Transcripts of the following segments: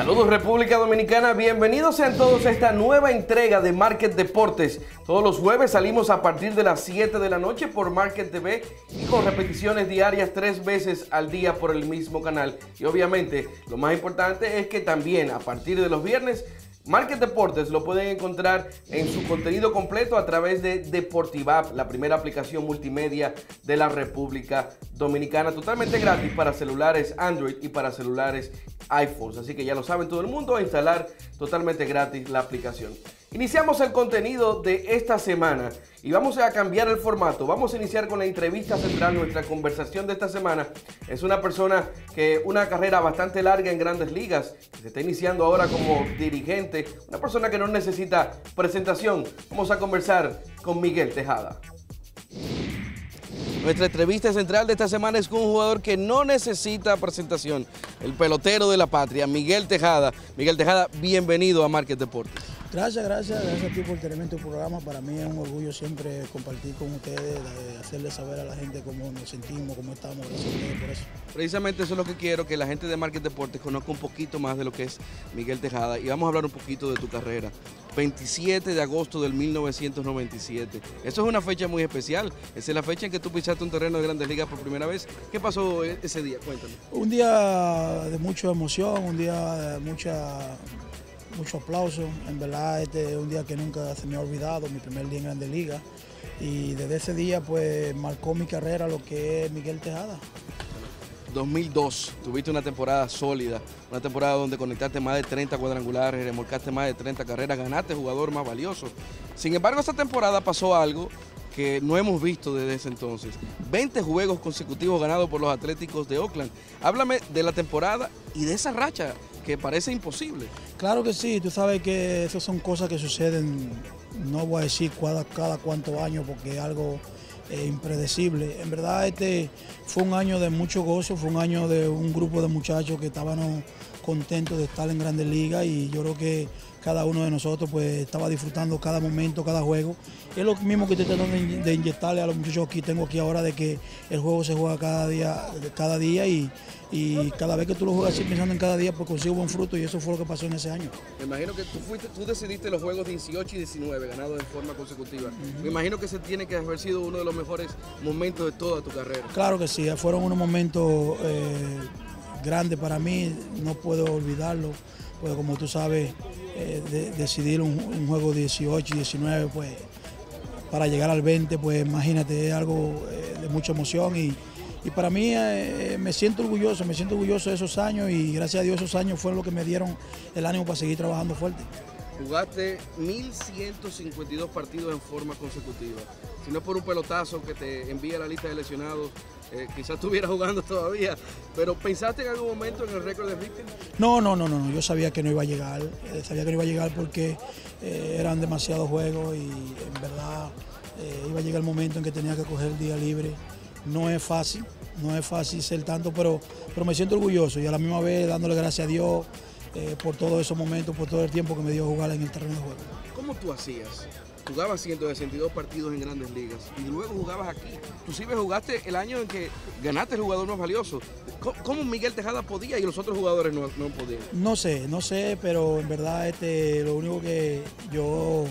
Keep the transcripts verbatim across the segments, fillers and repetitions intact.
Saludos República Dominicana, bienvenidos sean todos a esta nueva entrega de Market Deportes. Todos los jueves salimos a partir de las siete de la noche por Market T V y con repeticiones diarias tres veces al día por el mismo canal. Y obviamente lo más importante es que también a partir de los viernes Market Deportes lo pueden encontrar en su contenido completo a través de Deportivapp, la primera aplicación multimedia de la República Dominicana, totalmente gratis para celulares Android y para celulares iPhones. Así que ya lo saben todo el mundo, a instalar totalmente gratis la aplicación. Iniciamos el contenido de esta semana y vamos a cambiar el formato. Vamos a iniciar con la entrevista central. Nuestra conversación de esta semana es una persona que una carrera bastante larga en Grandes Ligas, que se está iniciando ahora como dirigente, una persona que no necesita presentación. Vamos a conversar con Miguel Tejada. Nuestra entrevista central de esta semana es con un jugador que no necesita presentación, el pelotero de la patria, Miguel Tejada. Miguel Tejada, bienvenido a Market Deportes. Gracias, gracias, gracias a ti por tenerme en tu programa. Para mí es un orgullo siempre compartir con ustedes, de hacerles saber a la gente cómo nos sentimos, cómo estamos. Gracias a ustedes por eso. Precisamente eso es lo que quiero, que la gente de Market Deportes conozca un poquito más de lo que es Miguel Tejada. Y vamos a hablar un poquito de tu carrera. veintisiete de agosto del mil novecientos noventa y siete. Eso es una fecha muy especial. Esa es la fecha en que tú pisaste un terreno de Grandes Ligas por primera vez. ¿Qué pasó ese día? Cuéntame. Un día de mucha emoción, un día de mucha... mucho aplauso. En verdad este es un día que nunca se me ha olvidado, mi primer día en Grandes Ligas, y desde ese día pues marcó mi carrera lo que es Miguel Tejada. dos mil dos, tuviste una temporada sólida, una temporada donde conectaste más de treinta cuadrangulares, remolcaste más de treinta carreras, ganaste jugador más valioso. Sin embargo, esta temporada pasó algo que no hemos visto desde ese entonces. veinte juegos consecutivos ganados por los Atléticos de Oakland. Háblame de la temporada y de esa racha que parece imposible. Claro que sí, tú sabes que esas son cosas que suceden, no voy a decir cada, cada cuántos años porque es algo eh, impredecible. En verdad este fue un año de mucho gozo, fue un año de un grupo de muchachos que estaban contentos de estar en Grandes Ligas, y yo creo que cada uno de nosotros pues estaba disfrutando cada momento, cada juego. Es lo mismo que estoy tratando de, de inyectarle a los muchachos que tengo aquí ahora, de que el juego se juega cada día, cada día y, y cada vez que tú lo juegas así pensando en cada día, pues consigo buen fruto, y eso fue lo que pasó en ese año. Me imagino que tú fuiste, tú decidiste los juegos dieciocho y diecinueve ganados en forma consecutiva. Uh-huh. Me imagino que ese tiene que haber sido uno de los mejores momentos de toda tu carrera. Claro que sí, fueron unos momentos eh, grandes para mí, no puedo olvidarlo, porque como tú sabes, eh, de, decidir un, un juego dieciocho y diecinueve, pues para llegar al veinte, pues imagínate, es algo eh, de mucha emoción, y, y para mí eh, me siento orgulloso, me siento orgulloso de esos años, y gracias a Dios esos años fueron los que me dieron el ánimo para seguir trabajando fuerte. Jugaste mil ciento cincuenta y dos partidos en forma consecutiva. Si no es por un pelotazo que te envía a la lista de lesionados, eh, quizás estuvieras jugando todavía. Pero ¿pensaste en algún momento en el récord de Richter? No, no, no, no. Yo sabía que no iba a llegar. Eh, sabía que no iba a llegar porque eh, eran demasiados juegos, y en verdad eh, iba a llegar el momento en que tenía que coger el día libre. No es fácil, no es fácil ser tanto, pero, pero me siento orgulloso, y a la misma vez dándole gracias a Dios Eh, por todos esos momentos, por todo el tiempo que me dio jugar en el terreno de juego. ¿Cómo tú hacías? Jugabas ciento sesenta y dos partidos en Grandes Ligas y luego jugabas aquí. Inclusive jugaste el año en que ganaste el jugador más valioso. ¿Cómo, cómo Miguel Tejada podía y los otros jugadores no, no podían? No sé, no sé, pero en verdad este, lo único que yo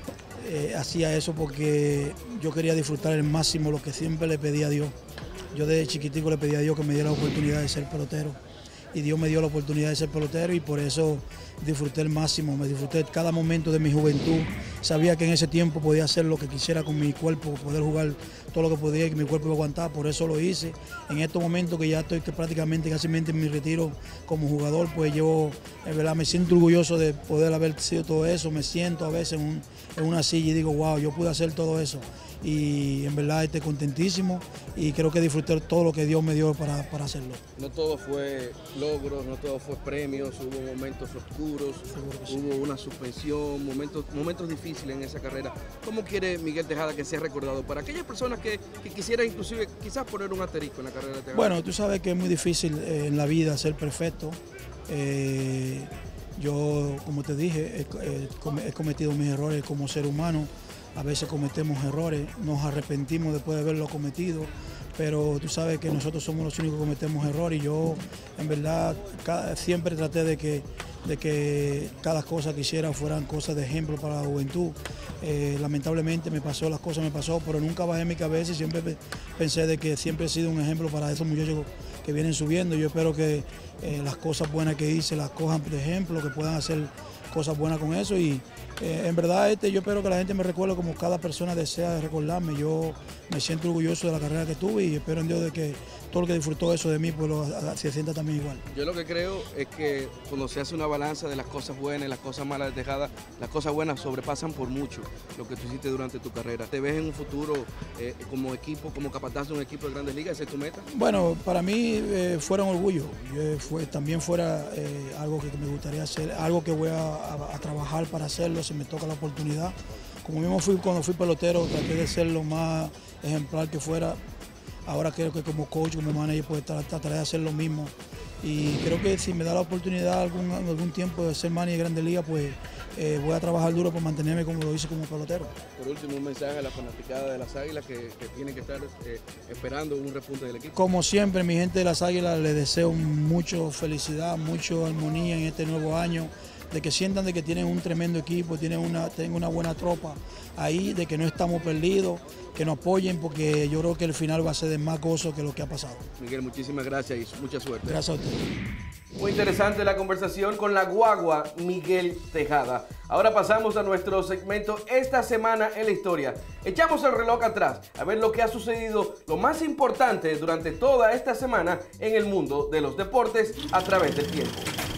eh, hacía eso porque yo quería disfrutar al máximo lo que siempre le pedía a Dios. Yo desde chiquitico le pedí a Dios que me diera la oportunidad de ser pelotero, y Dios me dio la oportunidad de ser pelotero, y por eso disfruté el máximo, me disfruté cada momento de mi juventud. Sabía que en ese tiempo podía hacer lo que quisiera con mi cuerpo, poder jugar todo lo que podía y que mi cuerpo iba a aguantar, por eso lo hice. En estos momentos que ya estoy que prácticamente casi en mi retiro como jugador, pues yo en verdad me siento orgulloso de poder haber sido todo eso. Me siento a veces en, un, en una silla y digo, wow, yo pude hacer todo eso. Y en verdad estoy contentísimo, y creo que disfruté todo lo que Dios me dio para, para hacerlo. No todo fue logros, no todo fue premios, hubo momentos oscuros, sí. Hubo una suspensión, momentos, momentos difíciles en esa carrera. ¿Cómo quiere Miguel Tejada que sea recordado para aquellas personas que, que quisieran inclusive quizás poner un asterisco en la carrera de Tejada? Bueno, tú sabes que es muy difícil eh, en la vida ser perfecto. Eh, yo, como te dije, he, he cometido mis errores como ser humano. A veces cometemos errores, nos arrepentimos después de haberlo cometido, pero tú sabes que nosotros somos los únicos que cometemos errores, y yo en verdad cada, siempre traté de que de que cada cosa que hiciera fueran cosas de ejemplo para la juventud. Eh, lamentablemente me pasó, las cosas me pasó, pero nunca bajé mi cabeza y siempre pensé de que siempre he sido un ejemplo para esos muchachos que vienen subiendo. Yo espero que eh, las cosas buenas que hice las cojan de ejemplo, que puedan hacer cosas buenas con eso y eh, en verdad este, yo espero que la gente me recuerde como cada persona desea recordarme. Yo me siento orgulloso de la carrera que tuve y espero en Dios de que todo el que disfrutó eso de mí pues lo, se sienta también igual. Yo lo que creo es que cuando se hace una balanza de las cosas buenas y las cosas malas de Tejada, las cosas buenas sobrepasan por mucho lo que tú hiciste durante tu carrera. ¿Te ves en un futuro eh, como equipo, como capataz de un equipo de Grandes Ligas? ¿Esa es tu meta? Bueno, para mí eh, fuera un orgullo. Yo, fue, también fuera eh, algo que, que me gustaría hacer, algo que voy a, a, a trabajar para hacerlo si me toca la oportunidad. Como mismo fui cuando fui pelotero, traté de ser lo más ejemplar que fuera. Ahora creo que como coach, como manager, pues trataré de hacer lo mismo. Y creo que si me da la oportunidad algún, algún tiempo de ser manager de Grandes Ligas, pues eh, voy a trabajar duro por mantenerme como lo hice como pelotero. Por último, un mensaje a la fanaticada de las Águilas que, que tienen que estar eh, esperando un repunte del equipo. Como siempre, mi gente de las Águilas, les deseo mucho felicidad, mucho armonía en este nuevo año, de que sientan de que tienen un tremendo equipo, tienen una, tienen una buena tropa ahí, de que no estamos perdidos, que nos apoyen porque yo creo que el final va a ser de más gozo que lo que ha pasado. Miguel, muchísimas gracias y mucha suerte. Gracias a usted. Muy interesante la conversación con la guagua Miguel Tejada. Ahora pasamos a nuestro segmento Esta Semana en la Historia. Echamos el reloj atrás a ver lo que ha sucedido, lo más importante durante toda esta semana en el mundo de los deportes a través del tiempo.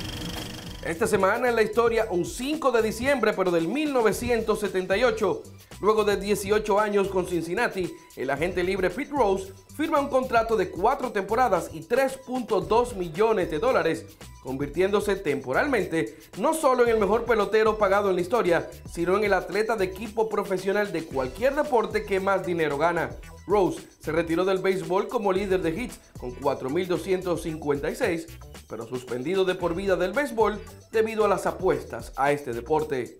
Esta semana en la historia, un cinco de diciembre, pero del mil novecientos setenta y ocho, luego de dieciocho años con Cincinnati, el agente libre Pete Rose firma un contrato de cuatro temporadas y tres punto dos millones de dólares, convirtiéndose temporalmente no solo en el mejor pelotero pagado en la historia, sino en el atleta de equipo profesional de cualquier deporte que más dinero gana. Rose se retiró del béisbol como líder de hits con cuatro mil doscientos cincuenta y seis, pero suspendido de por vida del béisbol debido a las apuestas a este deporte.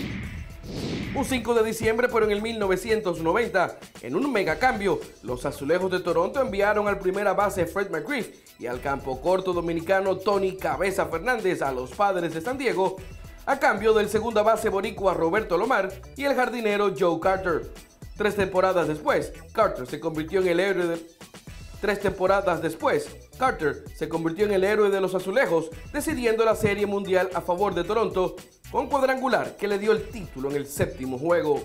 Un cinco de diciembre, pero en el mil novecientos noventa, en un mega cambio, los Azulejos de Toronto enviaron al primera base Fred McGriff y al campo corto dominicano Tony Cabeza Fernández a los Padres de San Diego, a cambio del segunda base boricua Roberto Lomar y el jardinero Joe Carter. Tres temporadas después, Carter se convirtió en el héroe de... Tres temporadas después, Carter se convirtió en el héroe de los Azulejos, decidiendo la Serie Mundial a favor de Toronto, con cuadrangular que le dio el título en el séptimo juego.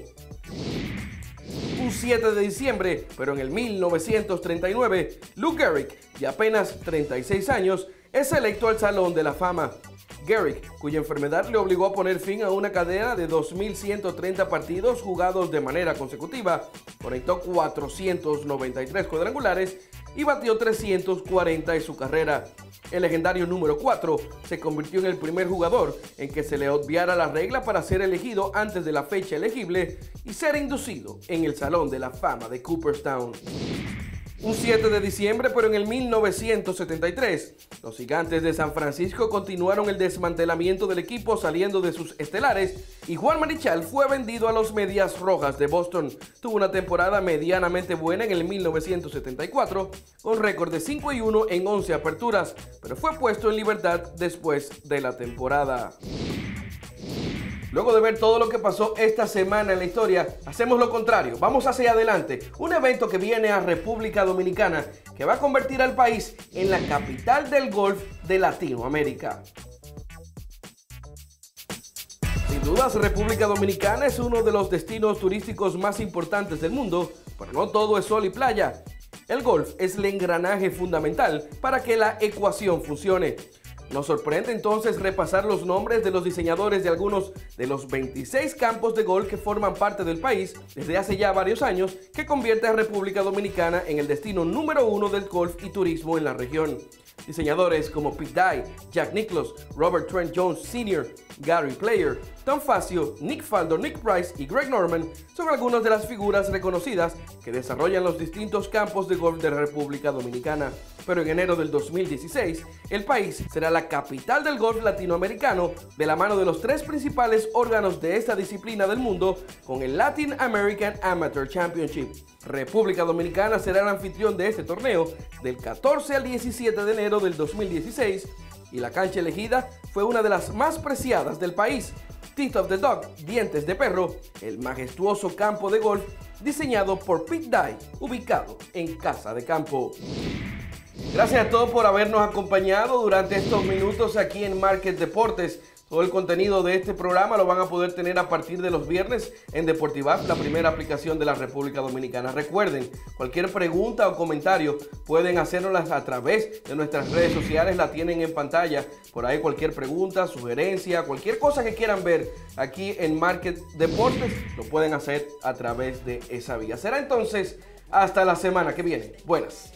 Un siete de diciembre, pero en el mil novecientos treinta y nueve, Lou Gehrig, de apenas treinta y seis años, es electo al Salón de la Fama. Gehrig, cuya enfermedad le obligó a poner fin a una cadena de dos mil ciento treinta partidos jugados de manera consecutiva, conectó cuatrocientos noventa y tres cuadrangulares y batió trescientos cuarenta en su carrera. El legendario número cuatro se convirtió en el primer jugador en que se le obviara la regla para ser elegido antes de la fecha elegible y ser inducido en el Salón de la Fama de Cooperstown. Un siete de diciembre, pero en el mil novecientos setenta y tres, los Gigantes de San Francisco continuaron el desmantelamiento del equipo saliendo de sus estelares y Juan Marichal fue vendido a los Medias Rojas de Boston. Tuvo una temporada medianamente buena en el mil novecientos setenta y cuatro, con récord de cinco y uno en once aperturas, pero fue puesto en libertad después de la temporada. Luego de ver todo lo que pasó esta semana en la historia, hacemos lo contrario, vamos hacia adelante. Un evento que viene a República Dominicana que va a convertir al país en la capital del golf de Latinoamérica. Sin dudas, República Dominicana es uno de los destinos turísticos más importantes del mundo, pero no todo es sol y playa. El golf es el engranaje fundamental para que la ecuación funcione. Nos sorprende entonces repasar los nombres de los diseñadores de algunos de los veintiséis campos de golf que forman parte del país desde hace ya varios años, que convierte a República Dominicana en el destino número uno del golf y turismo en la región. Diseñadores como Pete Dye, Jack Nicklaus, Robert Trent Jones senior, Gary Player, Tom Facio, Nick Faldo, Nick Price y Greg Norman son algunas de las figuras reconocidas que desarrollan los distintos campos de golf de la República Dominicana. Pero en enero del dos mil dieciséis, el país será la capital del golf latinoamericano de la mano de los tres principales órganos de esta disciplina del mundo con el Latin American Amateur Championship. República Dominicana será el anfitrión de este torneo del catorce al diecisiete de enero del dos mil dieciséis y la cancha elegida fue una de las más preciadas del país. Teeth of the Dog, Dientes de Perro, el majestuoso campo de golf diseñado por Pete Dye, ubicado en Casa de Campo. Gracias a todos por habernos acompañado durante estos minutos aquí en Market Deportes. Todo el contenido de este programa lo van a poder tener a partir de los viernes en Deportivapp, la primera aplicación de la República Dominicana. Recuerden, cualquier pregunta o comentario pueden hacernoslas a través de nuestras redes sociales, la tienen en pantalla. Por ahí cualquier pregunta, sugerencia, cualquier cosa que quieran ver aquí en Market Deportes, lo pueden hacer a través de esa vía. Será entonces hasta la semana que viene. Buenas.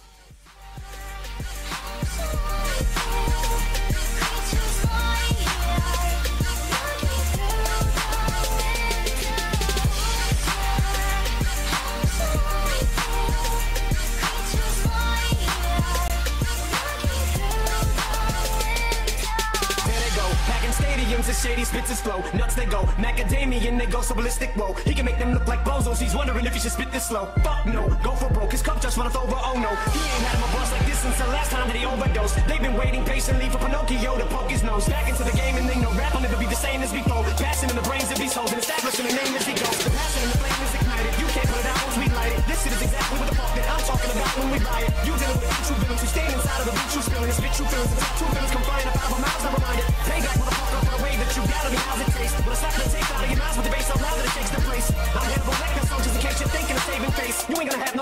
His shady spits his flow, nuts they go, macadamian they go so ballistic, whoa. He can make them look like bozos, he's wondering if he should spit this slow. Fuck no, go for broke, his cup just runneth over, oh no. He ain't had him a buzz like this since the last time that he overdosed. They've been waiting patiently for Pinocchio to poke his nose. Back into the game and they know rap will never be the same as before. Passion in the brains of these hoes and establishing a name as he goes. The passion and the flame is ignited, you can't put it out once we light it. This shit is exactly what the fuck that I'm talking about when we buy it. You dealing with true villains who stand inside of the beat you spilling. Spit true feelings, the true villains come flying up out of our mouths, never mind it. Pay back motherfucker for the way that you gotta be. How's it taste? When I slap the taste out of your mouth with the bass so loud that it shakes the place. I'm Hannibal Lecter, soldiers in case you're thinking of saving face. You ain't gonna have no